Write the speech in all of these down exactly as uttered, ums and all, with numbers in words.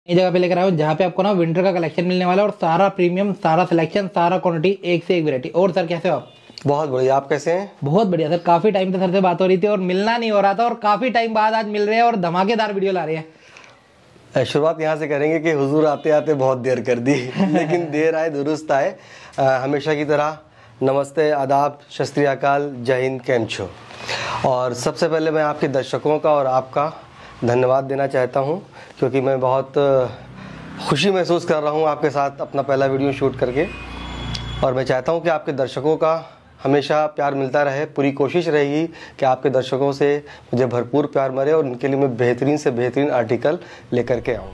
नई जगह पे लेकर आया हूँ जहाँ पे आपको ना विंटर का कलेक्शन मिलने वाला है और सारा प्रीमियम, सारा सिलेक्शन, सारा क्वांटिटी, एक से एक वैरायटी। और सर कैसे हो आप? बहुत बढ़िया, आप कैसे हैं? बहुत बढ़िया सर। काफी टाइम से सर से बात हो रही थी और मिलना नहीं हो रहा था और काफी टाइम बाद आज मिल रहे हैं और धमाकेदार वीडियो ला रहे हैं। शुरुआत यहाँ से करेंगे कि हुजूर आते आते बहुत देर कर दी लेकिन देर आए दुरुस्त आए। आ, हमेशा की तरह नमस्ते, आदाब, सत श्री अकाल, जय हिंद, कैम छो। और सबसे पहले मैं आपके दर्शकों का और आपका धन्यवाद देना चाहता हूँ क्योंकि मैं बहुत खुशी महसूस कर रहा हूँ आपके साथ अपना पहला वीडियो शूट करके। और मैं चाहता हूँ कि आपके दर्शकों का हमेशा प्यार मिलता रहे। पूरी कोशिश रहेगी कि आपके दर्शकों से मुझे भरपूर प्यार मिले और उनके लिए मैं बेहतरीन से बेहतरीन आर्टिकल लेकर के आऊँ।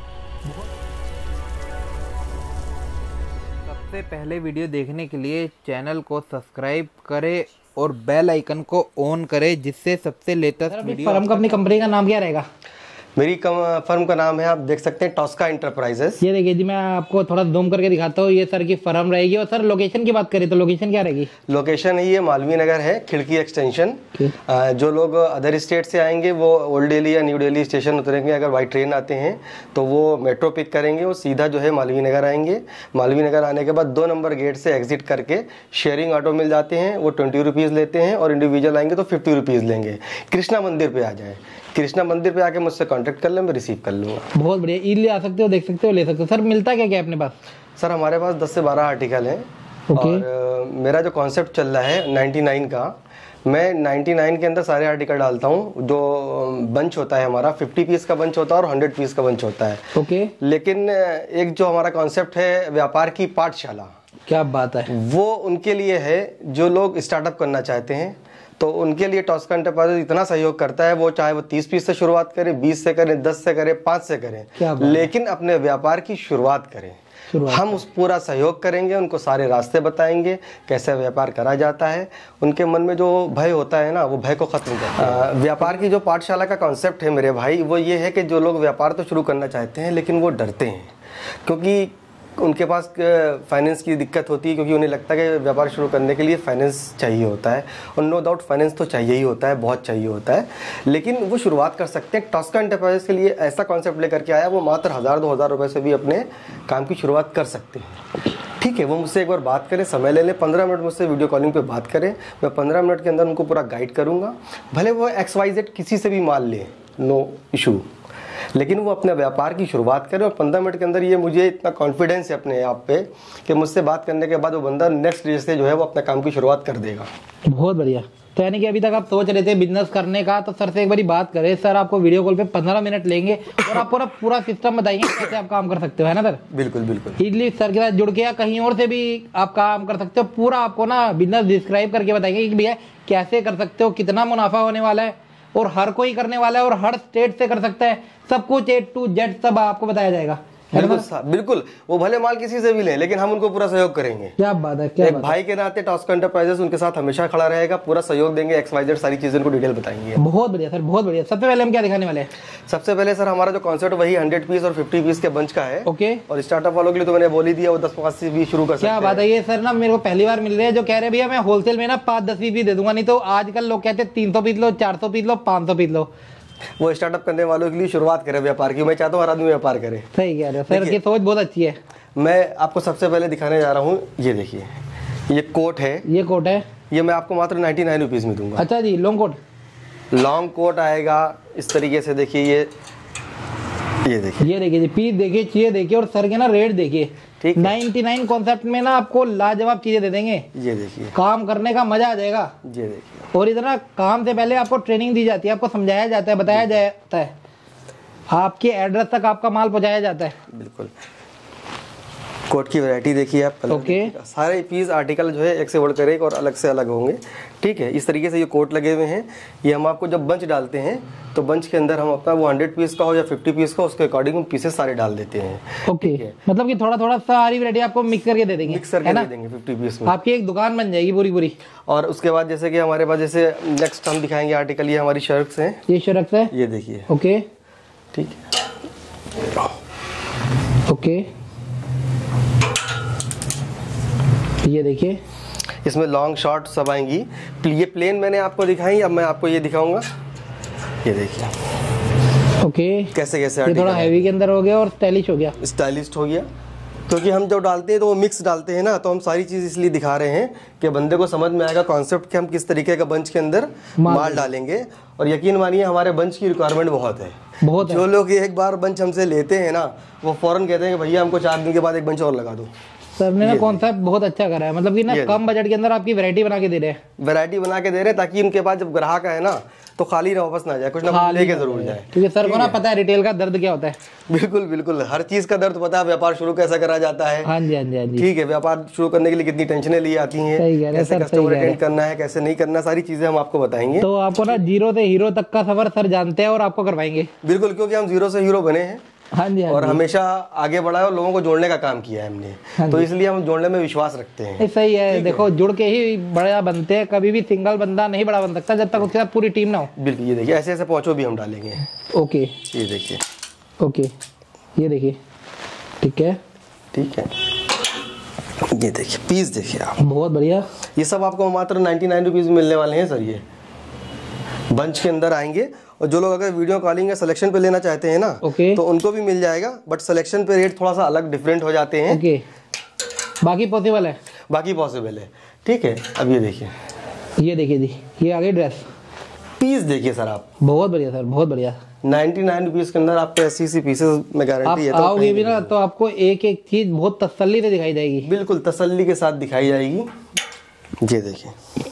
सबसे पहले वीडियो देखने के लिए चैनल को सब्सक्राइब करें और बेल आइकन को ऑन करें जिससे सबसे लेटेस्ट वीडियो। फर्म का, अपनी कंपनी का नाम क्या रहेगा? मेरी फर्म का नाम है, आप देख सकते हैं, टॉस्का एंटरप्राइजेस। ये देखिए जी, मैं आपको थोड़ा जूम करके दिखाता हूँ। ये सर की फर्म रहेगी। और सर लोकेशन की बात करें तो लोकेशन क्या रहेगी? लोकेशन ही ये मालवीय नगर है, खिड़की एक्सटेंशन। जो लोग अदर स्टेट से आएंगे वो ओल्ड दिल्ली या न्यू दिल्ली स्टेशन उतरेंगे। अगर बाई ट्रेन आते हैं तो वो मेट्रो पिक करेंगे और सीधा जो है मालवीय नगर आएंगे। मालवीय नगर आने के बाद दो नंबर गेट से एग्जिट करके शेयरिंग ऑटो मिल जाते हैं, वो ट्वेंटी रुपीज़ लेते हैं और इंडिविजुअल आएंगे तो फिफ्टी रुपीज़ लेंगे। कृष्णा मंदिर पे आ जाए, कृष्णा मंदिर पे आके मुझसे कांटेक्ट कर लें, मैं रिसीव कर लूँगा। बहुत बढ़िया, इजीली आ सकते हो, देख सकते हो, ले सकते हो। सर मिलता क्या क्या अपने पास? सर हमारे पास दस से बारह आर्टिकल हैं। okay. और uh, मेरा जो कॉन्सेप्ट चल रहा है निन्यानवे का, मैं निन्यानवे के अंदर सारे आर्टिकल डालता हूँ। जो बंच होता है हमारा, पचास पीस का बंच होता है और सौ पीस का बंच होता है। Okay okay. लेकिन एक जो हमारा कॉन्सेप्ट है व्यापार की पाठशाला, क्या बात है, वो उनके लिए है जो लोग स्टार्टअप करना चाहते हैं। तो उनके लिए टॉस्का एंटरप्राइजेस इतना सहयोग करता है, वो चाहे वो तीस पीस से शुरुआत करें, बीस से करें, दस से करें, पाँच से करें, लेकिन अपने व्यापार की शुरुआत करें। हम उस पूरा सहयोग करेंगे, उनको सारे रास्ते बताएंगे कैसे व्यापार करा जाता है। उनके मन में जो भय होता है ना, वो भय को खत्म करते हैं। व्यापार की जो पाठशाला का कॉन्सेप्ट है मेरे भाई, वो ये है कि जो लोग व्यापार तो शुरू करना चाहते हैं लेकिन वो डरते हैं क्योंकि उनके पास फाइनेंस की दिक्कत होती है, क्योंकि उन्हें लगता है कि व्यापार शुरू करने के लिए फाइनेंस चाहिए होता है। और नो डाउट फाइनेंस तो चाहिए ही होता है, बहुत चाहिए होता है, लेकिन वो शुरुआत कर सकते हैं। टॉस्का एंटरप्राइजेस के लिए ऐसा कॉन्सेप्ट लेकर के आया, वो मात्र हज़ार दो हज़ार रुपये से भी अपने काम की शुरुआत कर सकते हैं। ठीक है, वो मुझसे एक बार बात करें, समय ले लें, पंद्रह मिनट मुझसे वीडियो कॉलिंग पे बात करें। मैं पंद्रह मिनट के अंदर उनको पूरा गाइड करूँगा। भले वो एक्स वाई जेड किसी से भी माल लें, नो इशू, लेकिन वो अपने व्यापार की शुरुआत करें। और पंद्रह मिनट के अंदर ये मुझे इतना कॉन्फिडेंस है अपने आप पे कि मुझसे बात करने के बाद वो बंदा नेक्स्ट डे से जो है वो अपने काम की शुरुआत कर देगा। बहुत बढ़िया। तो यानी कि अभी तक आप सोच रहे थे बिजनेस करने का, तो सर से एक बार बात करें। सर आपको वीडियो कॉल पे पंद्रह मिनट लेंगे और आपको ना पूरा सिस्टम बताएंगे कैसे आप काम कर सकते हो, है ना सर? बिल्कुल बिल्कुल। इजली सर के साथ जुड़ के या कहीं और से भी आप काम कर सकते हो। पूरा आपको ना बिजनेस डिस्क्राइब करके बताएंगे कि भैया कैसे कर सकते हो, कितना मुनाफा होने वाला है, और हर कोई करने वाला है और हर स्टेट से कर सकता है। सब कुछ ए टू जेड सब आपको बताया जाएगा। बिल्कुल बिल्कुल। वो भले माल किसी से भी लें लेकिन हम उनको पूरा सहयोग करेंगे। क्या बात है, क्या एक बात भाई के नाते टॉस्का एंटरप्राइजेस उनके साथ हमेशा खड़ा रहेगा, पूरा सहयोग देंगे, एक्स वाई जेड सारी चीजें उनको डिटेल बताएंगे। बहुत बढ़िया सर, बहुत बढ़िया। सबसे पहले हम क्या दिखाने वाले हैं? सबसे पहले सर हमारा जो कॉन्सेप्ट वही हंड्रेड पीस और फिफ्टी पीस के बंच का है। ओके। और स्टार्टअप वालों के लिए तो मैंने बोल ही दिया, वो दस पाँच से भी शुरू कर सकते हैं। क्या बात है। ये सर ना मेरे को पहली बार मिल रहे हैं जो कह रहे भैया मैं होलसेल में ना पाँच दस पीस भी दे दूंगा, नहीं तो आजकल लोग कहते हैं तीन सौ पीस लो, चार सौ पीस लो, पाँच सौ पीस लो। वो स्टार्टअप करने वालों के लिए शुरुआत करें व्यापार की। मैं चाहता हूँ हर आदमी व्यापार करे। सही कह रहे हो सर, की सोच बहुत अच्छी है। मैं आपको सबसे पहले दिखाने जा रहा हूँ, ये देखिए, ये कोट है। ये कोट है, ये मैं आपको मात्र नाइन्टी नाइन रुपीज में दूंगा। अच्छा जी, लॉन्ग कोट। लॉन्ग कोट आएगा इस तरीके से, देखिए ये ये देखिए, ये देखिए जी, पीस देखिए, चीजें देखिए और सर के ना रेट देखिए। ठीक, नाइन्टी नाइन कॉन्सेप्ट में ना आपको लाजवाब चीजें दे देंगे। ये देखिए, काम करने का मजा आ जाएगा। ये देखिए, और इतना काम से पहले आपको ट्रेनिंग दी जाती है, आपको समझाया जाता है, बताया जाता है, आपके एड्रेस तक आपका माल पहुंचाया जाता है। बिल्कुल। कोट की वैरायटी देखिए आप। ओके। सारे पीस आर्टिकल जो है एक से बढ़कर एक और अलग से अलग होंगे। ठीक है, इस तरीके से ये कोट लगे हुए हैं। ये हम आपको जब बंच डालते हैं तो बंच के अंदर हम अपना वो हंड्रेड पीस का हो या फिफ्टी पीस का, उसके अकॉर्डिंग हम पीसेस सारे डाल देते हैं। ओके, मतलब कि थोड़ा थोड़ा सारी वैरायटी आपको मिक्स करके दे देंगे, मिक्स करके दे देंगे फिफ्टी पीस में। आपकी एक दुकान बन जाएगी पूरी पूरी। और उसके बाद जैसे कि हमारे पास जैसे नेक्स्ट हम दिखाएंगे आर्टिकल, ये हमारी शर्ट्स हैं। ये शर्ट्स है, ये देखिए। ओके, ठीक है, ओके, ये देखिए, इसमें लॉन्ग शॉर्ट सब आएंगी। ये प्लेन मैंने आपको दिखाई, अब मैं आपको ये दिखाऊंगा। ये देखिए, ओके, कैसे कैसे ये थोड़ा हैवी के अंदर हो गया और स्टाइलिश हो गया, स्टाइलिश हो गया, क्योंकि हम जब डालते हैं तो वो मिक्स डालते हैं ना, तो हम सारी चीज़ इसलिए दिखा रहे हैं कि बंदे को समझ में आएगा कॉन्सेप्ट कि हम किस तरीके का बंच के अंदर माल डालेंगे। और यकीन मानिए हमारे बंच की रिक्वायरमेंट बहुत है, बहुत जो है। लोग एक बार बंच हमसे लेते हैं ना, वो फौरन कहते हैं कि भैया हमको चार दिन के बाद एक बंच और लगा दो। सर ने ना कॉन्सेप्ट बहुत अच्छा करा है, मतलब कि ना कम बजट के अंदर आपकी वैरायटी बना के दे रहे हैं, वैरायटी बना के दे रहे हैं, ताकि उनके पास जब ग्राहक आए ना तो खाली ना वापस ना जाए, कुछ ना कुछ लेके जरूर जाए। क्योंकि सर को ना पता है रिटेल का दर्द क्या होता है। बिल्कुल बिल्कुल, हर चीज का दर्द पता है, व्यापार शुरू कैसे करा जाता है। हाँ जी हाँ जी हाँ जी, ठीक है, व्यापार शुरू करने के लिए कितनी टेंशनें ली आती हैं, कैसे कस्टमर अटेंड करना है, कैसे नहीं करना, सारी चीजें हम आपको बताएंगे। तो आपको ना जीरो से हीरो तक का सफर सर जानते हैं और आपको करवाएंगे। बिल्कुल, क्योंकि हम जीरो से हीरो बने हैं। हाँ जी, हाँ और जी। हमेशा आगे बढ़ा है और लोगों को जोड़ने का काम किया है हमने। हाँ, तो इसलिए हम जोड़ने में विश्वास रखते हैं। सही है, देखो जुड़ के ही बड़ा बनते हैं, कभी भी सिंगल बंदा नहीं बड़ा बन सकता जब तक उसके साथ पूरी टीम ना हो। बिल्कुल, ये देखिए ऐसे ऐसे पहुंचो भी हम डालेंगे। ओके, ये देखिए, ओके, ये देखिए, ठीक है ठीक है, ये देखिए पीस देखिए आप, बहुत बढ़िया। ये सब आपको मात्र नाइन्टी नाइन रुपीज में मिलने वाले हैं सर। ये बंच के अंदर आएंगे, और जो लोग अगर वीडियो कॉलिंग या सिलेक्शन पे लेना चाहते हैं ना, okay. तो उनको भी मिल जाएगा, बट सिलेक्शन पे रेट थोड़ा सा अलग डिफरेंट हो जाते हैं। okay. बाकी पॉसिबल है, बाकी पॉसिबल है, ठीक है। अब ये देखिए, ये देखिए जी, ये आ गई ड्रेस, पीस देखिए सर आप, बहुत बढ़िया सर, बहुत बढ़िया। नाइन्टी नाइन रुपीज के अंदर आपको ऐसी सी पीसेस में गारंटी है। आप आओगे भी ना तो आपको एक एक चीज बहुत तसल्ली से दिखाई जाएगी। बिल्कुल तसल्ली के साथ दिखाई जाएगी। ये देखिए,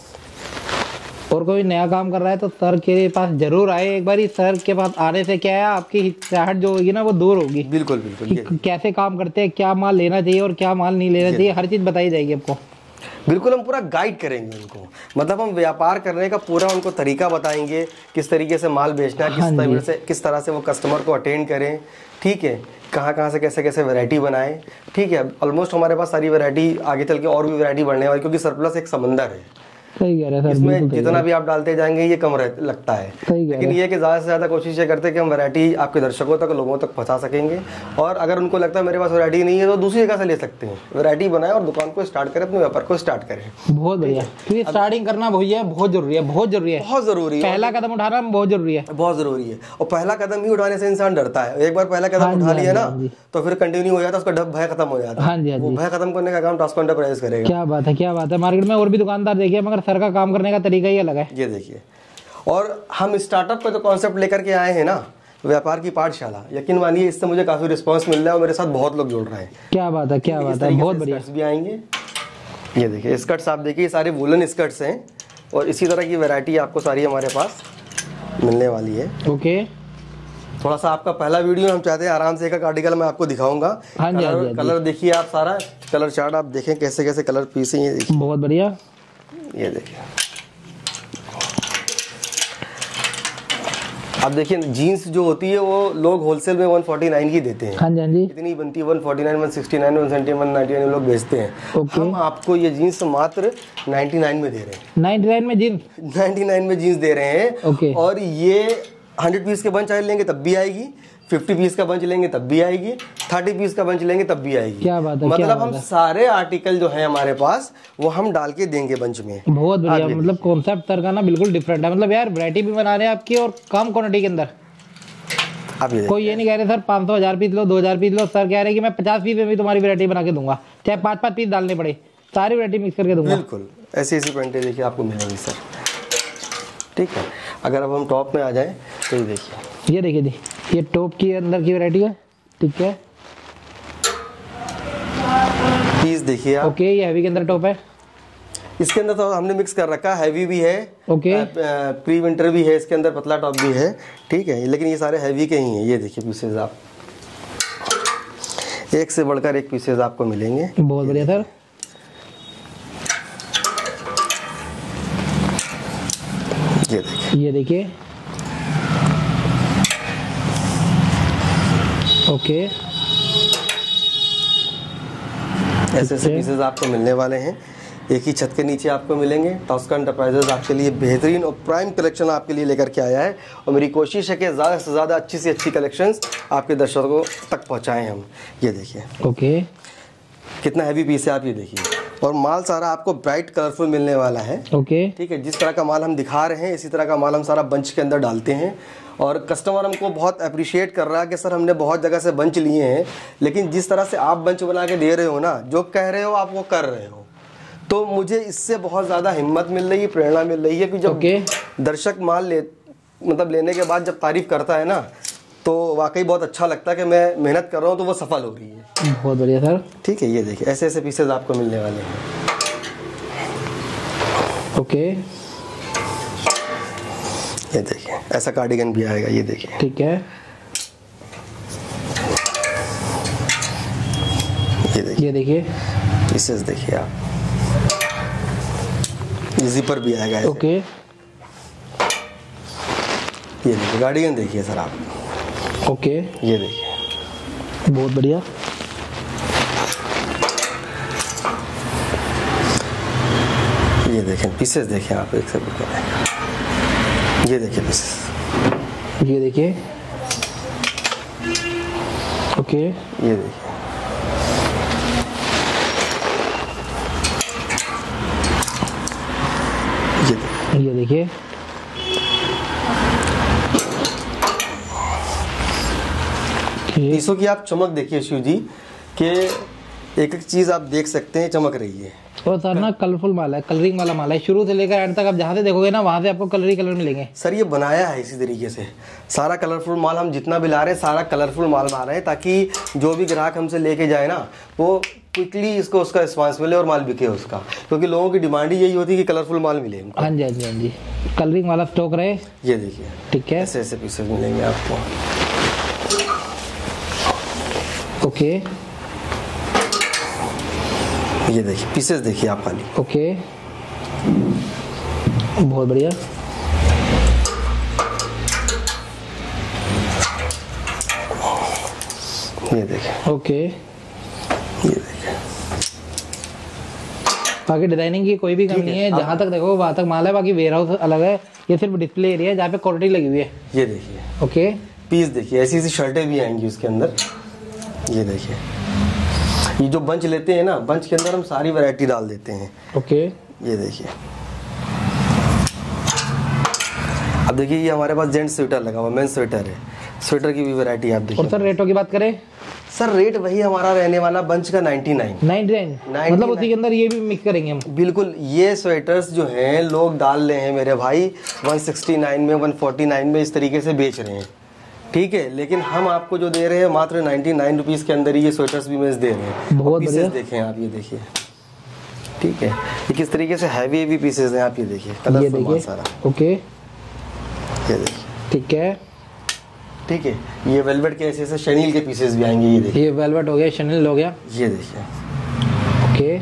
और कोई नया काम कर रहा है तो सर के पास जरूर आए एक बार। सर के पास आने से क्या है, आपकी हिचकिचाहट जो होगी ना वो दूर होगी। बिल्कुल बिल्कुल, कैसे काम करते हैं, क्या माल लेना चाहिए और क्या माल नहीं लेना चाहिए, हर चीज बताई जाएगी आपको। बिल्कुल, हम पूरा गाइड करेंगे उनको, मतलब हम व्यापार करने का पूरा उनको तरीका बताएंगे, किस तरीके से माल बेचना है, किस तरह से किस तरह से वो कस्टमर को अटेंड करें, ठीक है, कहाँ कहाँ से कैसे कैसे वैरायटी बनाएं, ठीक है। ऑलमोस्ट हमारे पास सारी वैरायटी, आगे चल के और भी वैरायटी बढ़ने वाली, क्योंकि सरप्लस एक समंदर है। सही कह रहे हैं सर, इसमें जितना भी आप डालते जाएंगे ये कम रह, लगता है, लेकिन ये कि ज़्यादा से ज़्यादा कोशिश ये करते हैं कि हम वैरायटी आपके दर्शकों तक, लोगों तक पहुंचा सकेंगे। और अगर उनको लगता है मेरे पास वैरायटी नहीं है तो दूसरी जगह से ले सकते हैं, वैरायटी बनाए और दुकान को स्टार्ट करें, अपने व्यापार को स्टार्ट करें। बहुत बढ़िया, क्योंकि स्टार्टिंग करना भैया बहुत जरूरी है, बहुत जरूरी है, बहुत जरूरी है। पहला कदम उठाना बहुत जरूरी है, बहुत जरूरी है। और पहला कदम ही उठाने से इंसान डरता है, एक बार पहला कदम उठा लिया ना तो फिर कंटिन्यू हो जाता है, उसका डर भय खत्म हो जाता है। वो भय खत्म करने का काम टॉस्को एंटरप्राइज करेगा। क्या बात है, क्या बात है। मार्केट में और भी दुकानदार देखिए, मगर सर का काम करने का तरीका ही अलग है। ये देखिए, और हम स्टार्टअप का जो कॉन्सेप्ट लेकर के आए हैं ना, व्यापार की पाठशाला, यकीन मानिए इससे मुझे काफी रिस्पांस मिल रहा है और मेरे साथ बहुत लोग जुड़ रहे हैं। क्या बात है, क्या बात है, बहुत बढ़िया। भी आएंगे, ये देखिए स्कर्ट्स आप देखिए, सारे वुलन स्कर्ट्स हैं और इसी तरह की वैरायटी आपको सारी हमारे पास मिलने वाली है। ओके, थोड़ा सा आपका पहला वीडियो हम चाहते हैं आराम से एक आर्टिकल मैं आपको दिखाऊंगा। हाँ जी, कलर, कलर देखिए आप, सारा कलर चार्ट आप देखें कैसे कैसे कलर पीस हैं, ये देखिए बहुत बढ़िया। ये देखिए आप देखिए, जीन्स जो होती है वो लोग होलसेल में वन फोर्टी नाइन की देते हैं। हाँ जी, हाँ जी, इतनी बनती है one forty nine, one sixty nine, one seventy, one ninety nine लोग बेचते हैं। okay. हम आपको ये जीन्स मात्र नाइन्टी नाइन में दे रहे हैं। नाइन्टी नाइन में जीन्स, नाइन्टी नाइन में जीन्स दे रहे हैं। okay. और ये हंड्रेड पीस के बंच चाहे लेंगे तब भी आएगी, फिफ्टी पीस का बंच लेंगे तब भी आएगी, थर्टी पीस का बंच लेंगे तब भी आएगी। क्या बात है, मतलब हम सारे आर्टिकल जो है हमारे पास वो हम डाल के देंगे बंच में। बहुत बढ़िया, मतलब कॉन्सेप्ट सर का ना बिल्कुल डिफरेंट है। मतलब यार वैरायटी भी बना रहे हैं आपकी और कम क्वांटिटी के अंदर। ये कोई ये नहीं कह रहे सर पाँच सौ हजार पीस लो, दो हजार पीस लो। सर कह रहे हैं कि मैं पचास पीस में भी तुम्हारी वैरायटी बना के दूंगा, चाहे पाँच पाँच पीस डालने पड़े, सारी वैरायटी मिक्स करके दूंगा। बिल्कुल, ऐसी ऐसी पेंटें देखिए आपको मिलेंगी सर, ठीक है। अगर अब हम टॉप में आ जाएं तो ये देखिए, ये देखिए जी, ये टॉप की अंदर की वैरायटी है, ठीक है। पीस देखिए आप, ओके, ये हैवी के अंदर टॉप है। इसके अंदर तो हमने मिक्स कर रखा है, हैवी भी है, ओके, प्री विंटर भी है, इसके अंदर पतला टॉप भी है, ठीक है। लेकिन ये सारे हैवी के ही हैं। ये देखिए पीसेज आप, एक से बढ़कर एक पीसेज आपको मिलेंगे। बहुत बढ़िया सर। ये देखिए, ये देखिए, ओके, ऐसे ऐसे पीसेज आपको मिलने वाले हैं। एक ही छत के नीचे आपको मिलेंगे। टॉस्को एंटरप्राइजेज आपके लिए बेहतरीन और प्राइम कलेक्शन आपके लिए लेकर के आया है और मेरी कोशिश है कि ज़्यादा से ज़्यादा अच्छी से अच्छी कलेक्शंस आपके दर्शकों तक पहुंचाएं हम। ये देखिए, ओके, कितना हैवी पीस है, आप ये देखिए। और माल सारा आपको ब्राइट कलरफुल मिलने वाला है। ओके ठीक है, जिस तरह का माल हम दिखा रहे हैं इसी तरह का माल हम सारा बंच के अंदर डालते हैं और कस्टमर हमको बहुत अप्रिशिएट कर रहा है कि सर हमने बहुत जगह से बंच लिए हैं, लेकिन जिस तरह से आप बंच बना के दे रहे हो ना, जो कह रहे हो आप वो कर रहे हो, तो मुझे इससे बहुत ज़्यादा हिम्मत मिल रही है, प्रेरणा मिल रही है कि जब okay. दर्शक माल ले मतलब लेने के बाद जब तारीफ करता है ना, तो वाकई बहुत अच्छा लगता है कि मैं मेहनत कर रहा हूँ तो वो सफल हो रही है। बहुत बढ़िया सर। ठीक है, ये देखिए ऐसे ऐसे पीसेज आपको मिलने वाले हैं। ओके ये देखिए ऐसा कार्डिगन भी आएगा, ये देखिए। ठीक है, ये देखिए ये देखिए पीसेस देखिए आप, ये जिपर भी आएगा ऐसे। ओके ये देखिए कार्डिगन देखिए सर आप। ओके ये देखिए बहुत बढ़िया। ये देखें पीसेस देखिए आप, एक से बढ़कर ये देखिए पीसेस, ये देखिए। ओके ये देखिए ये देखिए ये देखिए पीसों की आप चमक देखिए शिव जी कि एक एक चीज आप देख सकते हैं चमक रही है। और सर ना कलरफुल माल है, कलरिंग वाला माल है, शुरू से लेकर एंड तक आप जहाँ से देखोगे ना वहाँ से आपको कलर ही कलर मिलेंगे। सर ये बनाया है इसी तरीके से, सारा कलरफुल माल हम जितना भी ला रहे हैं सारा कलरफुल माल ला रहे हैं, ताकि जो भी ग्राहक हमसे लेके जाए ना वो क्विकली इसको उसका रिस्पॉन्स मिले और माल बिके उसका, क्योंकि लोगों की डिमांड ही यही होती है कि कलरफुल माल मिले। हाँ जी हाँ जी हाँ जी, कलरिंग वाला स्टॉक रहे। ये देखिए ठीक है, ऐसे ऐसे पीसेस मिलेंगे आपको। ओके ये देखिए पीसेस देखिए आप खाली। ओके बहुत बढ़िया। ये देखिए ओके ये देखिए बाकी डिजाइनिंग की कोई भी कमी नहीं है, जहाँ तक देखो वहाँ तक माल है, बाकी वेयर हाउस अलग है, ये सिर्फ डिस्प्ले एरिया है जहाँ पे क्वालिटी लगी हुई है। ये देखिए ओके पीस देखिए, ऐसी ऐसी शर्टें भी आएंगी उसके अंदर। ये देखिए ये जो बंच लेते हैं ना, बंच के अंदर हम सारी वैरायटी डाल देते हैं। ओके ये देखिए अब देखिए ये हमारे पास जेंट्स स्वेटर लगा हुआ, मेन स्वेटर है, स्वेटर की भी वैरायटी आप देखिए। और सर रेटों की बात करें? सर रेट वही हमारा रहने वाला बंच का नाइन्टी नाइन। नाइन्टी नाइन मतलब उसी के अंदर ये भी मिक्स करेंगे हम? बिल्कुल, ये स्वेटर्स जो हैं लोग डाल रहे हैं मेरे भाई वन सिक्सटी नाइन में, वन फोर्टी नाइन में, इस तरीके से बेच रहे हैं। ठीक है, लेकिन हम आपको जो दे रहे हैं मात्र नाइन्टी नाइन रुपीस के अंदर ही ये स्वेटर्स भी मैं दे रहे हैं। बहुत पीसेस देखें आप, ये देखिए। ठीक है, ये किस तरीके से हैवी हैवी पीसेस हैं आप, ये देखिए कलरफुल बहुत सारा। ओके ये देखिए। ठीक है ठीक है, ये वेलवेट के ऐसे ऐसे शनील के पीसेस भी आएंगे। ये देखिए ये वेलवेट हो गया, शनील हो गया। ये देखिए। ओके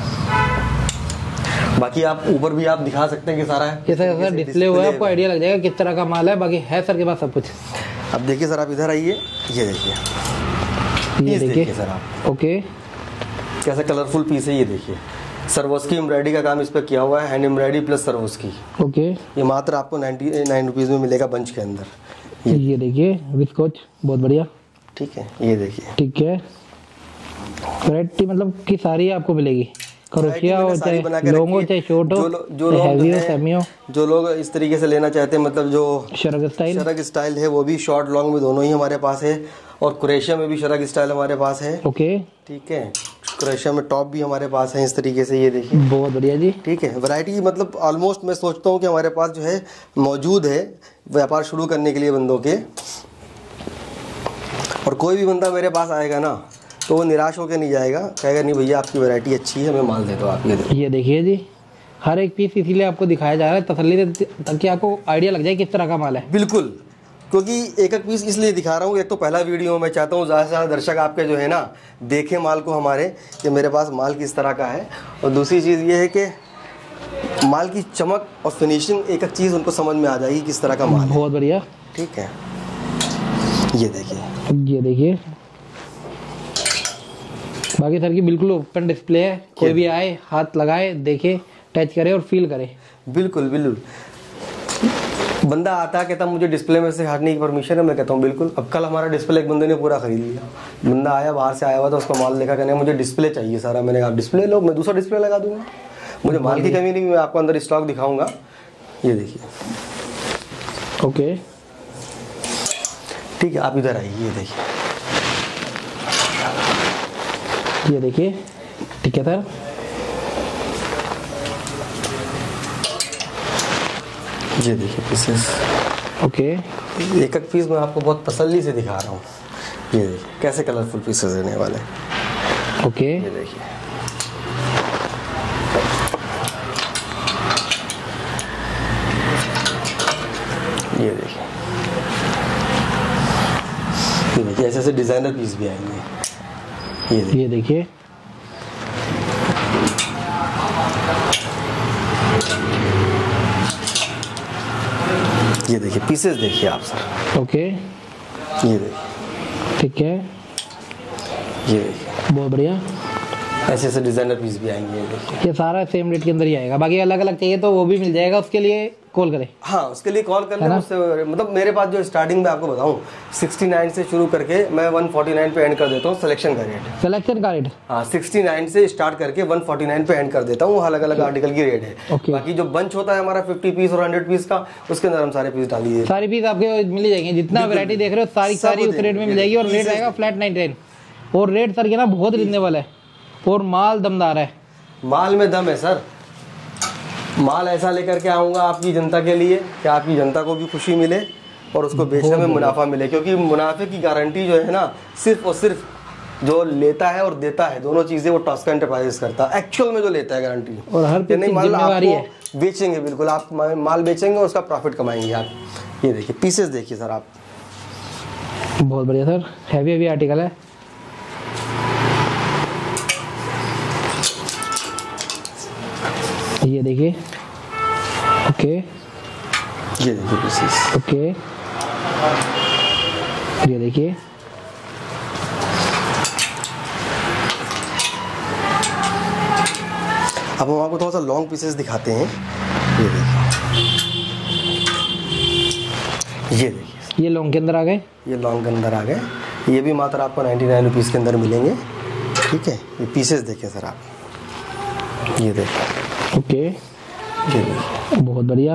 बाकी आप ऊपर भी आप दिखा सकते हैं कि सारा ये सर सर डिस्प्ले हुआ है, आपको आइडिया लग जाएगा किस तरह का माल है। बाकी है सर के पास सब कुछ। अब देखिए सर, आप इधर आइए, ये देखिए ये देखिए सर आप। ओके कैसा कलरफुल पीस है, ये देखिए। सरवोस्की एम्ब्रॉयडरी का काम इस पर किया हुआ है, hand embroidery plus Swarovski. Okay ये मात्र आपको नाइन्टी नाइन रुपीज में मिलेगा बंच के अंदर। ये, ये देखिए विस्कोच, बहुत बढ़िया। ठीक है, ये देखिए। ठीक है, वैरायटी मतलब कि सारी आपको मिलेगी, क्रोशिया हो चाहे लॉन्ग हो चाहे शॉर्ट हो, जो लोग हैवी हो सेमी हो, जो लोग इस तरीके से लेना चाहते हैं, मतलब जो शरग स्टाइल शरग स्टाइल है वो भी शॉर्ट लॉन्ग में दोनों ही हमारे पास है, और क्रोशिया में भी शरग स्टाइल हमारे पास है। ओके ठीक है, क्रोशिया में टॉप भी हमारे पास है इस तरीके से, ये देखिए। बहुत बढ़िया जी। ठीक है, वैरायटी मतलब ऑलमोस्ट मैं सोचता हूँ कि हमारे पास जो है मौजूद है व्यापार शुरू करने के लिए बंदों के। और कोई भी बंदा मेरे पास आएगा ना तो वो निराश होकर नहीं जाएगा, कहेगा नहीं भैया आपकी वैरायटी अच्छी है, हमें माल दे दो आप। ये देखिए, ये देखिए जी, हर एक पीस इसीलिए आपको दिखाया जा रहा है तसल्ली से, ताकि आपको आइडिया लग जाए किस तरह का माल है। बिल्कुल, क्योंकि एक एक पीस इसलिए दिखा रहा हूँ, एक तो पहला वीडियो मैं चाहता हूँ ज़्यादा से ज़्यादा दर्शक आपके जो है ना देखें माल को हमारे, कि मेरे पास माल किस तरह का है। और दूसरी चीज़ ये है कि माल की चमक और फिनिशिंग एक एक चीज़ उनको समझ में आ जाएगी किस तरह का माल है। बहुत बढ़िया। ठीक है, ये देखिए। ये देखिए, बाकी सर की बिल्कुल ओपन डिस्प्ले है, कोई भी आए हाथ लगाए, देखे, टच करे और फील करे। बिल्कुल बिल्कुल। बंदा आता है कहता मुझे डिस्प्ले में से हटने की परमिशन है, मैं कहता हूँ बिल्कुल। अब कल हमारा डिस्प्ले एक बंदे ने पूरा खरीद लिया, बंदा आया बाहर से आया हुआ था, उसको माल देखा, कहने मुझे डिस्प्ले चाहिए सारा। मैंने कहा डिस्प्ले लो, मैं दूसरा डिस्प्ले लगा दूंगा, मुझे माल की कमी नहीं, मैं आपको अंदर स्टॉक दिखाऊंगा। ये देखिए, ओके ठीक है, आप इधर आइए, ये देखिए, ये देखिए, ठीक है सर। ये देखिए पीसेस, ओके, एक एक पीस मैं आपको बहुत तसल्ली से दिखा रहा हूँ। ये देखिए कैसे कलरफुल पीसेस रहने वाले। ओके, ये देखिए, ये देखिए, ये देखिए, ऐसे ऐसे डिजाइनर पीस भी आएंगे। ये देखिए, ये देखिए, ये देखिए पीसेस देखिए आप सर। ओके, ये देखिए, ठीक है, ये देखिए, बहुत बढ़िया। ऐसे ऐसे डिजाइनर पीस भी आएंगे। ये देखिए, ये सारा सेम रेट के अंदर ही आएगा, बाकी अलग अलग चाहिए तो वो भी मिल जाएगा, उसके लिए कॉल करें। हाँ, उसके लिए कॉल कर लें मुझसे। मतलब मेरे पास जो स्टार्टिंग में आपको बताऊं उनहत्तर से शुरू करके मैं एक सौ उनचास पे एंड कर देता हूँ सिलेक्शन का रेट। सिलेक्शन का रेट हाँ, उनहत्तर से स्टार्ट करके एक सौ उनचास पे एंड कर देता हूँ, अलग अलग आर्टिकल की रेट है। Okay. बाकी जो बंच होता है हमारा पचास पीस और सौ पीस का, उसके अंदर हम सारे पीस डाल दिए। सारी पीस आपके मिल जाएंगे, जितना वैरायटी देख रहे हो सारी सारी उस रेट में मिल जाएगी, और रेट आएगा फ्लैट नाइन। और रेट सर ये ना बहुत रिजनेबल है, और माल दमदार है। माल में दम है सर, माल ऐसा लेकर के आऊँगा आपकी जनता के लिए कि आपकी जनता को भी खुशी मिले और उसको बेचने में मुनाफा मिले, क्योंकि मुनाफे की गारंटी जो है ना सिर्फ और सिर्फ जो लेता है और देता है, दोनों चीजें वो टॉस्का एंटरप्राइजेस करता है। एक्चुअल में जो लेता है गारंटी, और हर चीज की जिम्मेवारी है। बेचेंगे बिल्कुल, आप माल बेचेंगे और उसका प्रॉफिट कमाएंगे आप। ये देखिए पीसेस देखिए सर आप, बहुत बढ़िया सर, हैवी हैवी आर्टिकल है। ये देखिए, ओके, ये देखिए पीसेस, ओके, ये देखिए, अब हम आपको थोड़ा सा लॉन्ग पीसेस दिखाते हैं। ये देखिए, ये देखिए, ये लॉन्ग के अंदर आ गए, ये लॉन्ग के अंदर आ गए। ये भी मात्र आपको नाइन्टी नाइन रुपीज़ के अंदर मिलेंगे। ठीक है, ये पीसेस देखें सर आप, ये देखिए, ओके, ये देखिए, बहुत बढ़िया।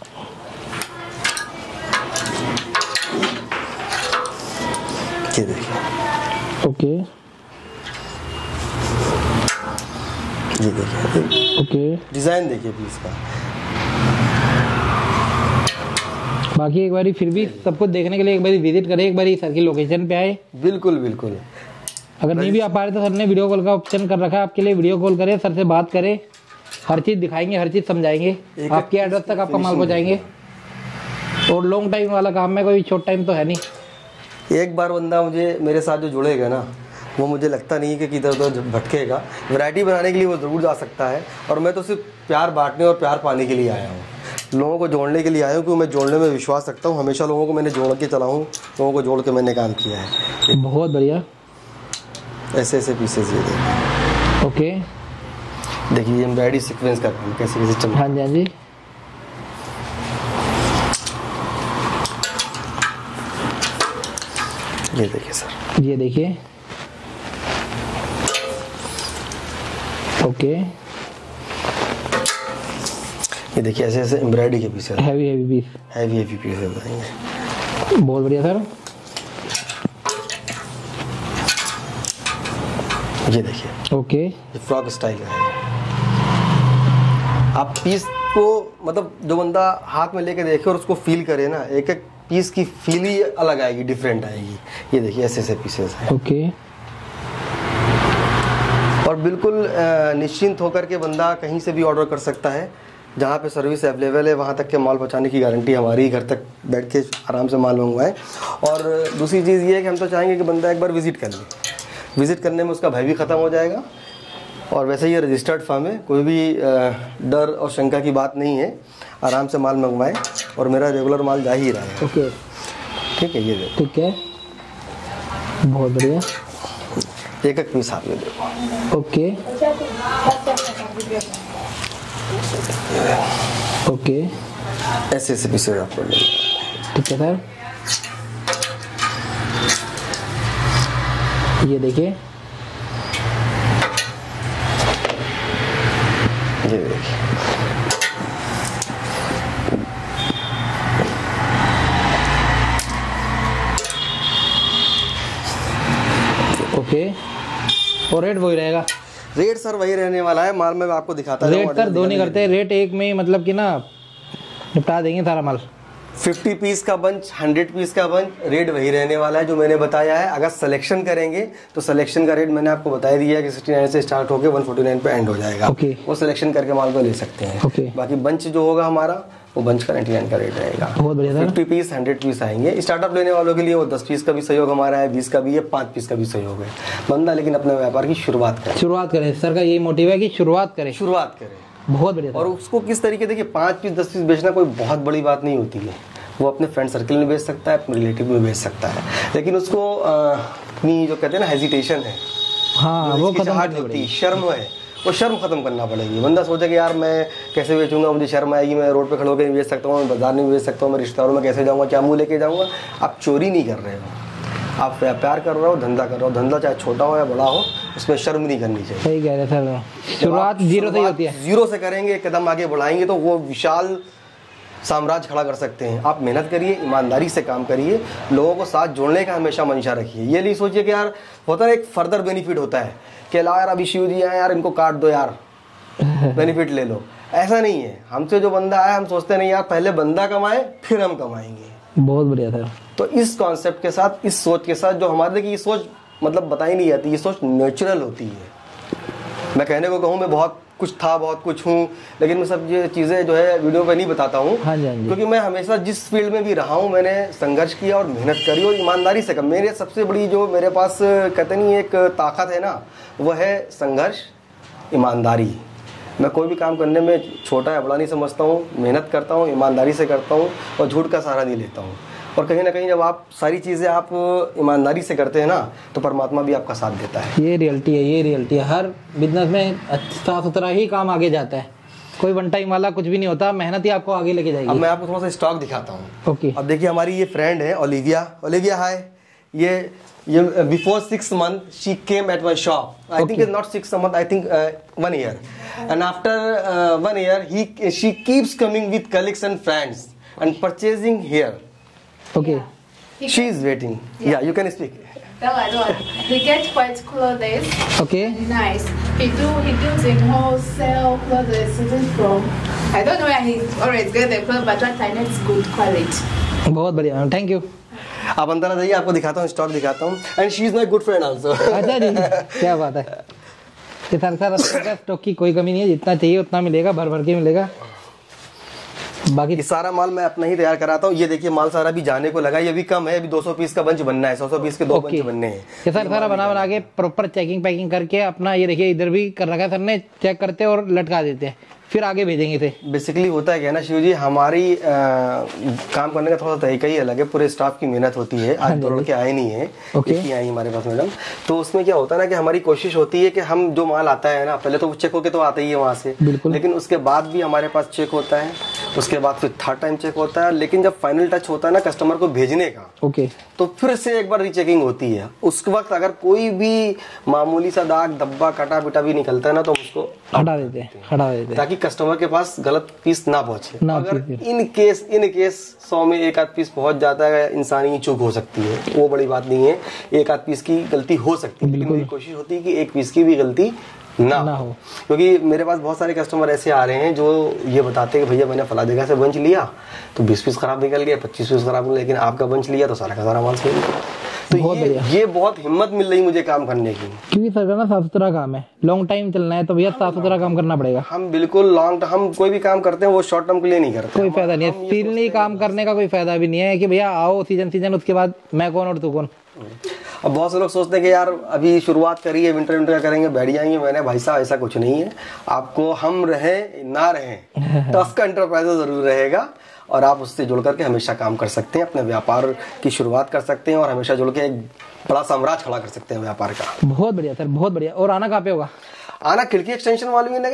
ये देखिए, ओके, ये देखिए, ओके, डिजाइन देखिए पीस का। बाकी एक बारी फिर भी सब कुछ देखने के लिए एक बारी विजिट करें, एक बारी सर की लोकेशन पे आए। बिल्कुल बिल्कुल, अगर नहीं भी आ पा रहे तो सर ने वीडियो कॉल का ऑप्शन कर रखा है आपके लिए, वीडियो कॉल करें, सर से बात करें, हर चीज दिखाएंगे, हर चीज समझाएंगे, आपके एड्रेस तक आपका माल पहुंचाएंगे। और लॉन्ग टाइम वाला काम है, कोई शॉर्ट टाइम तो है नहीं। एक बार बंदा मुझे मेरे साथ जो जुड़ेगा ना, वो मुझे लगता नहीं है कि इधर उधर भटकेगा। वैरायटी बनाने के लिए वो ज़रूर जा सकता है, और मैं तो सिर्फ प्यार बांटने और प्यार पाने के लिए आया हूँ, लोगों को जोड़ने के लिए आया हूँ, क्योंकि मैं जोड़ने में विश्वास रखता हूँ। हमेशा लोगों को मैंने जोड़ के चला हूँ, लोगों को जोड़ के मैंने काम किया है। बहुत बढ़िया, ऐसे ऐसे पीसेस ये देखिए, ओके, देखिए एम्ब्रॉयडरी सीक्वेंस का काम कैसे कैसे चल। हाँ जी, हाँ जी, ये देखिए सर, ये देखिए, ओके, ये देखिए ऐसे ऐसे एम्ब्रॉयडरी के pieces, heavy heavy piece, heavy heavy pieces आएंगे। बहुत बढ़िया सर। ये देखिए, ओके, ये फ्रॉक स्टाइल का है। आप पीस को मतलब जो बंदा हाथ में लेके देखे और उसको फील करे ना, एक एक पीस की फील ही अलग आएगी, डिफरेंट आएगी। ये देखिए ऐसे ऐसे पीसेस हैं। ओके, और बिल्कुल निश्चिंत होकर के बंदा कहीं से भी ऑर्डर कर सकता है, जहाँ पे सर्विस अवेलेबल है वहाँ तक के माल पहुँचाने की गारंटी हमारी, घर तक बैठ के आराम से माल मंगवाएं। और दूसरी चीज़ ये है कि हम तो चाहेंगे कि बंदा एक बार विजिट कर ले, विजिट करने में उसका भय भी ख़त्म हो जाएगा। और वैसे ये रजिस्टर्ड फर्म है, कोई भी डर और शंका की बात नहीं है, आराम से माल मंगवाएं, और मेरा रेगुलर माल जा ही रहा है। ओके, ठीक है, ये देखो, ठीक है, बहुत बढ़िया, एक एक पीस आप ये देखो। ओके, ओके, ऐसे ऐसे पीसेज आपको मिलेंगे। ठीक है सर, ये देखिए, ये देखिए ओके। और रेट वही रहेगा? रेट सर वही रहने वाला है, माल में आपको दिखाता हूं। रेट सर दो नहीं करते, रेट एक में मतलब कि ना निपटा देंगे सारा माल। पचास पीस का बंच, सौ पीस का बंच, रेट वही रहने वाला है जो मैंने बताया है। अगर सिलेक्शन करेंगे तो सिलेक्शन का रेट मैंने आपको बता दिया है कि उनहत्तर से स्टार्ट होकर एक सौ उनचास पे एंड हो जाएगा। okay. वो सिलेक्शन करके माल को ले सकते हैं। okay. बाकी बंच जो होगा हमारा वो बंच का निन्यानवे का रेट रहेगा। बहुत बढ़िया सर। पचास पीस, सौ पीस आएंगे। स्टार्टअप लेने वालों के लिए वो दस पीस का भी सहयोग हमारा है, बीस का भी है, पाँच पीस का भी सहयोग है। बंदा लेकिन अपने व्यापार की शुरुआत करे शुरुआत करें सर का यही मोटिव है कि शुरुआत करें शुरुआत करें बहुत बढ़िया। और उसको किस तरीके, देखिए पाँच पीस दस पीस बेचना कोई बहुत बड़ी बात नहीं होती है। वो अपने फ्रेंड सर्कल में बेच सकता है, अपने रिलेटिव में बेच सकता है, लेकिन उसको अपनी जो कहते हैं ना हेजिटेशन है, हाँ वो खत्म होती है, शर्म है, वो शर्म खत्म करना पड़ेगी। बंदा सोचे कि यार मैं कैसे बेचूंगा, मुझे शर्म आएगी, मैं रोड पे खड़े होकर नहीं बेच सकता हूँ, मैं बाजार में बेच सकता हूँ, मैं रिश्तेदारों में कैसे जाऊँगा, क्या मुँह लेके जाऊँगा। आप चोरी नहीं कर रहे हो, आप व्यापार कर रहे हो, धंधा कर रहे हो। धंधा चाहे छोटा हो या बड़ा हो, उसमें शर्म नहीं करनी चाहिए। सही कह रहे सर, शुरुआत जीरो से ही होती है। जीरो से करेंगे, एक कदम आगे बढ़ाएंगे तो वो विशाल साम्राज्य खड़ा कर सकते हैं। आप मेहनत करिए, ईमानदारी से काम करिए, लोगों को साथ जोड़ने का हमेशा मंशा रखिए। ये नहीं सोचिए कि यार होता है एक फर्दर बेनिफिट होता है कि ला यार अभी शिव जी आए यार इनको काट दो यार बेनिफिट ले लो, ऐसा नहीं है। हमसे जो बंदा आया हम सोचते नहीं यार पहले बंदा कमाए फिर हम कमाएंगे। बहुत बढ़िया सर। तो इस कॉन्सेप्ट के साथ, इस सोच के साथ, जो हमारे की ये सोच मतलब बताई नहीं जाती, ये सोच नेचुरल होती है। मैं कहने को कहूँ मैं बहुत कुछ था, बहुत कुछ हूँ, लेकिन मैं सब ये चीज़ें जो है वीडियो पे नहीं बताता हूँ। हाँ जी, हाँ जी। क्योंकि मैं हमेशा जिस फील्ड में भी रहा हूँ मैंने संघर्ष किया और मेहनत करी और ईमानदारी से कम। मेरे सबसे बड़ी जो मेरे पास कहते नहीं एक ताकत है ना, वो है संघर्ष, ईमानदारी। मैं कोई भी काम करने में छोटा या बड़ा नहीं समझता हूँ, मेहनत करता हूँ, ईमानदारी से करता हूँ और झूठ का सहारा नहीं लेता हूँ। और कहीं ना कहीं जब आप सारी चीज़ें आप ईमानदारी से करते हैं ना, तो परमात्मा भी आपका साथ देता है। ये रियलिटी है, ये रियलिटी है। हर बिजनेस में साफ सुथरा ही काम आगे जाता है, कोई वन टाइम वाला कुछ भी नहीं होता, मेहनत ही आपको आगे लेके जाएगी। अब मैं आपको थोड़ा सा स्टॉक दिखाता हूँ। ओके। अब देखिए हमारी ये फ्रेंड है ओलिविया। Olivia hi. ये ये before six month she came at my shop. I think it's not six month, I think one year. And after one year he she keeps coming with colleagues and friends and purchasing here. Okay. Yeah. She is waiting. Yeah. yeah, you can speak. No, I don't. He gets quite clothes. Okay. Nice. He do he deals in wholesale clothes even from. I don't know where he always get the clothes, but that time it's good quality. बहुत बढ़िया, thank you. आप अंदर आ जाइए, आपको दिखाता हूँ, stock दिखाता हूँ। And she is my good friend also. अच्छा जी, क्या बात है। कि सर सर स्टॉक की कोई कमी नहीं है, जितना चाहिए उतना मिलेगा, भर भर के मिलेगा। बाकी ये सारा माल मैं अपना ही तैयार कराता हूँ। ये देखिए माल सारा भी जाने को लगा, ये भी कम है, अभी दो सौ पीस का बंच बनना है, सौ सौ पीस के दो बंच बनने हैं। ये सर सारा बना बना के प्रॉपर चेकिंग पैकिंग करके अपना, ये देखिए इधर भी कर रखा है सर ने, चेक करते और लटका देते हैं, फिर आगे भेजेंगे इसे। बेसिकली होता है क्या ना शिव जी, हमारी आ, काम करने का थोड़ा सा तरीका ही अलग है। पूरे स्टाफ की मेहनत होती है। आज दो लड़के आए नहीं है, okay. आई हमारे पास मैडम। तो उसमें क्या होता है ना कि हमारी कोशिश होती है कि हम जो माल आता है ना, पहले तो चेक होके तो आता ही है वहाँ से, लेकिन उसके बाद भी हमारे पास चेक होता है, उसके बाद फिर थर्ड टाइम चेक होता है। लेकिन जब फाइनल टच होता है ना कस्टमर को भेजने का, ओके, तो फिर से एक बार रीचेकिंग होती है। उस वक्त अगर कोई भी मामूली सा दाग धब्बा कटा पिटा भी निकलता है ना, तो उसको हटा देते हैं, हटा देते हैं, ताकि कस्टमर के पास गलत पीस ना पहुंचे। ना अगर इन केस इन केस सौ में एक आध पीस पहुंच जाता है, इंसानी चूक हो सकती है, वो बड़ी बात नहीं है। एक आध पीस की गलती हो सकती है, लेकिन मेरी कोशिश होती है कि एक पीस की भी गलती ना, ना हो। क्योंकि मेरे पास बहुत सारे कस्टमर ऐसे आ रहे हैं जो ये बताते हैं कि भैया मैंने फला जगह से बंच लिया तो बीस पीस खराब निकल गया, पच्चीस पीस खराब निकल, लेकिन आपका बंच लिया तो सारा का सारा माल सही निकला। तो बहुत ये, ये बहुत हिम्मत मिल रही मुझे काम करने की, क्योंकि सर ना साफ सुथरा काम है, लॉन्ग टाइम चलना है तो भैया साफ सुथरा काम करना पड़ेगा। हम बिल्कुल लॉन्ग, हम कोई भी काम करते हैं वो शॉर्ट टर्म के लिए नहीं करते, कोई फायदा नहीं है, सीजनली काम करने का कोई फायदा भी नहीं है कि भैया आओ सीजन सीजन उसके बाद मैं कौन और तू कौन। अब बहुत से लोग सोचते हैं कि यार अभी शुरुआत करिए, विंटर विंटर करेंगे, बैठ जाएंगे। मैंने भाई साहब ऐसा कुछ नहीं है, आपको हम रहें ना रहें टफ का एंटरप्राइज जरूर रहेगा और आप उससे जुड़ करके हमेशा काम कर सकते हैं, अपने व्यापार की शुरुआत कर सकते हैं और हमेशा जुड़ के एक बड़ा साम्राज्य खड़ा कर सकते हैं व्यापार का। बहुत बढ़िया सर, बहुत बढ़िया। और आना कहाँ पे होगा? आना खिड़की एक्सटेंशन वाली नगर,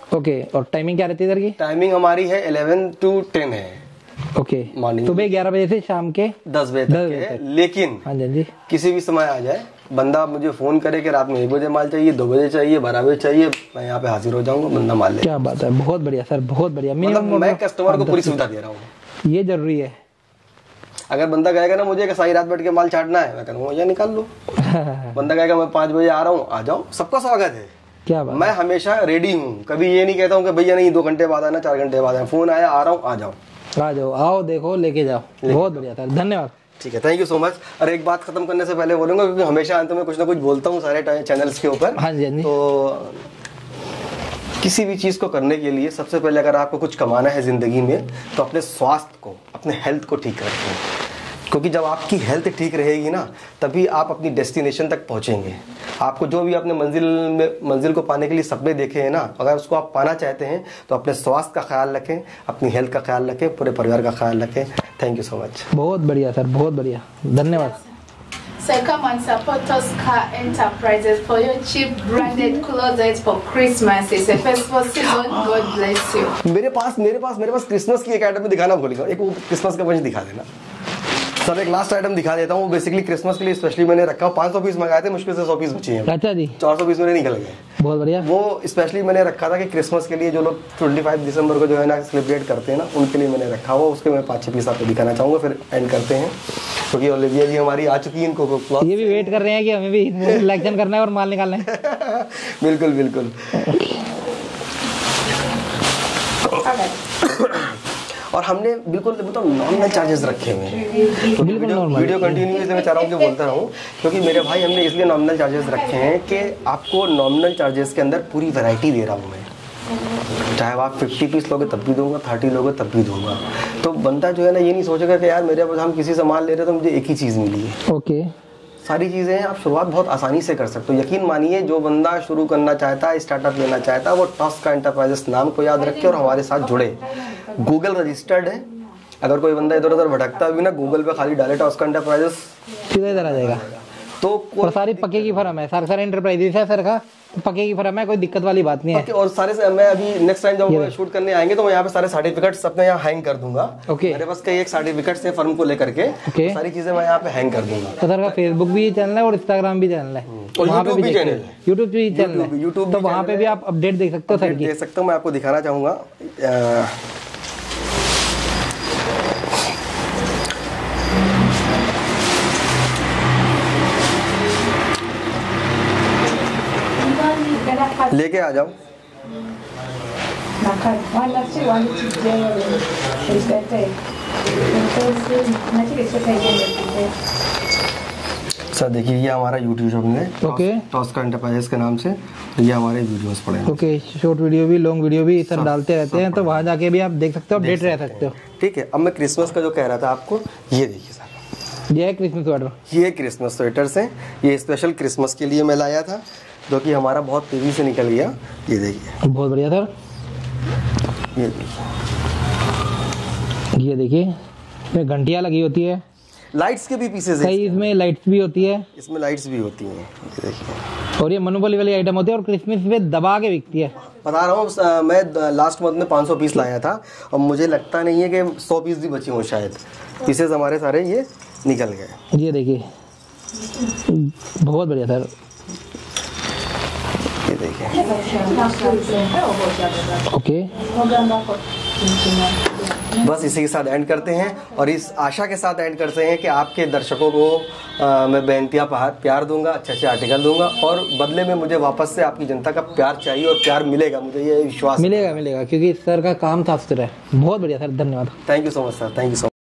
ओके, और टाइमिंग क्या रहती है इधर की? टाइमिंग हमारी है इलेवन टू टेन है। ओके, मॉर्निंग सुबह ग्यारह बजे से शाम के दस बजे तक है। लेकिन हाँ जी, किसी भी समय आ जाए, बंदा मुझे फोन करे कि रात में एक बजे माल चाहिए, दो बजे चाहिए, बारह बजे चाहिए, मैं यहाँ पे हाजिर हो जाऊंगा, बंदा माल ले। क्या बात है, बहुत बढ़िया सर, बहुत बढ़िया। मतलब मैं कस्टमर को पूरी सुविधा दे रहा हूँ, ये जरूरी है। अगर बंदा कहेगा ना मुझे सारी रात बैठ के माल छाटना है, मैं कहूँगा या निकाल लो। बंदा कहेगा मैं पाँच बजे आ रहा हूँ, आ जाओ, सबका स्वागत है। क्या बात, मैं हमेशा रेडी हूँ, कभी ये नहीं कहता हूँ कि भैया नहीं दो घंटे बाद आना, चार घंटे बाद आना, फोन आया आ रहा हूँ, आ जाओ आ जाओ, आओ देखो लेके जाओ। बहुत बढ़िया सर, धन्यवाद। ठीक है, थैंक यू सो मच। और एक बात खत्म करने से पहले बोलूंगा, क्योंकि हमेशा अंत में कुछ ना कुछ बोलता हूँ सारे चैनल्स के ऊपर। हाँ जी, हाँ जी। तो किसी भी चीज़ को करने के लिए सबसे पहले अगर आपको कुछ कमाना है ज़िंदगी में, तो अपने स्वास्थ्य को, अपने हेल्थ को ठीक रखें, क्योंकि जब आपकी हेल्थ ठीक रहेगी ना, तभी आप अपनी डेस्टिनेशन तक पहुंचेंगे। आपको जो भी अपने मंजिल में मंजिल को पाने के लिए सपने देखे हैं ना, अगर उसको आप पाना चाहते हैं तो अपने स्वास्थ्य का ख्याल रखें, अपनी हेल्थ का ख्याल रखें, पूरे परिवार का ख्याल रखें। Thank you so much. बहुत बढ़िया सर, बहुत बढ़िया, धन्यवाद। So come and support Tosca Enterprises for your cheap branded clothes for Christmas. It's a festival season. God bless you. मेरे पास मेरे पास मेरे पास क्रिसमस की एक आइटम दिखाना भूल गया, एक वो क्रिसमस का बंच दिखा देना सर। एक लास्ट आइटम दिखा देता हूँ, बेसिकली क्रिसमस के लिए स्पेशली मैंने रखा हूँ। पाँच सौ पीस मंगाए थे, मुश्किल से सौ पीस बचे हैं। अच्छा जी, चार सौ पीस मेरे निकल गए। बहुत बढ़िया। वो स्पेशली मैंने रखा था कि क्रिसमस के लिए जो लोग पच्चीस दिसंबर को जो है ना सेलिब्रेट करते हैं ना, उनके लिए मैंने रखा हुआ। उसके मैं पाँच छः पीस आपको दिखाना चाहूँगा, फिर एंड करते हैं, क्योंकि ओलिविया जी हमारी आ चुकी है, इनको क्लॉथ ये भी वेट कर रहे हैं कि हमें भी सिलेक्शन करना है और माल निकालना है। बिल्कुल बिल्कुल। और हमने बिल्कुल मतलब नॉमिनल चार्जेस रखे हुए हैं, तो वीडियो वीडियो कंटिन्यूअसली मैं चाह रहा हूँ कि बोलता रहूँ, क्योंकि मेरे भाई हमने इसलिए नॉमिनल चार्जेस रखे हैं कि आपको नॉमिनल चार्जेस के अंदर पूरी वैरायटी दे रहा हूँ मैं। चाहे आप पचास पीस लोगे तब भी दूंगा, तीस लोगे तब भी दूंगा। तो बंदा जो है ना ये नहीं सोचेगा कि यार मेरे पास हम किसी से माल ले रहे तो मुझे एक ही चीज़ मिली है। ओके, सारी चीज़ें आप शुरुआत बहुत आसानी से कर सकते हो। यकीन मानिए, जो बंदा शुरू करना चाहता है, स्टार्टअप लेना चाहता है, वो टॉस्का एंटरप्राइजेस नाम को याद रखे और हमारे साथ जुड़े। गूगल रजिस्टर्ड है, अगर कोई बंदा इधर उधर भटकता भी ना, गूगल पे खाली डाले टॉस्का एंटरप्राइजेस, सीधा इधर आ जाएगा। तो और सारी पक्के की फर्म है सर, सर एंटरप्राइजेस है सर का, तो पक्के की फर्म है, कोई दिक्कत वाली बात नहीं है। और सारे से मैं अभी नेक्स्ट टाइम जब शूट करने आएंगे तो मैं यहाँ पे सारे सर्टिफिकेट्स अपने यहाँ हैंग कर दूंगा। ओके, मेरे पास कई एक सर्टिफिकेट्स है फर्म को लेकर के, ओके, सारी चीजें मैं यहाँ पे हैंग कर दूंगा। तो सर का फेसबुक भी चैनल है और इंस्टाग्राम भी चैनल है, वहाँ पे भी चैनल है, यूट्यूब भी चैनल है, यूट्यूब तो वहाँ पे भी आप अपडेट देख सकते हो सर की। देख सकता हूँ, मैं आपको दिखाना चाहूँगा। लेके आ जाओ। सर देखिए, ये हमारा यूट्यूब में ओके टॉस्का एंटरप्राइजेस के नाम से, तो ये हमारे वीडियोस पड़े हैं। ओके, शॉर्ट वीडियो भी, लॉन्ग वीडियो भी सर डालते रहते हैं, तो वहाँ जाके भी आप देख सकते हो, अपडेट रह सकते हो। ठीक है, अब मैं क्रिसमस का जो कह रहा था आपको, ये देखिए सर, ये है क्रिसमस स्वेटर। ये क्रिसमस स्वेटर्स हैं, ये स्पेशल क्रिसमस के लिए मैं लाया था, जो कि हमारा बहुत तेजी से निकल गया। ये देखिए, बहुत बढ़िया सर। ये देखिए, ये देखिए, इसमें घंटियाँ लगी होती है, लाइट्स के भी पीसेस हैं, इसमें लाइट्स भी होती है, इसमें लाइट्स भी होती हैं। ये देखिए, और ये मोनोपोली वाली आइटम होती है, और क्रिसमस पे दबा के बिकती है। बता रहा हूँ, मैं लास्ट मंथ में पाँच सौ पीस लाया था, और मुझे लगता नहीं है कि सौ पीस भी बचे हों, शायद पीसेस हमारे सारे ये निकल गए। ये देखिए, बहुत बढ़िया सर। ये देखिए, ओके, बस इसी के साथ एंड करते हैं, और इस आशा के साथ एंड करते हैं कि आपके दर्शकों को आ, मैं बेनतिया प्यार दूंगा, अच्छे अच्छे आर्टिकल दूंगा, और बदले में मुझे वापस से आपकी जनता का प्यार चाहिए, और प्यार मिलेगा, मुझे ये विश्वास मिलेगा मिलेगा क्योंकि सर का काम साफ सुथरा है। बहुत बढ़िया सर, धन्यवाद। Thank you so much sir, thank you so much.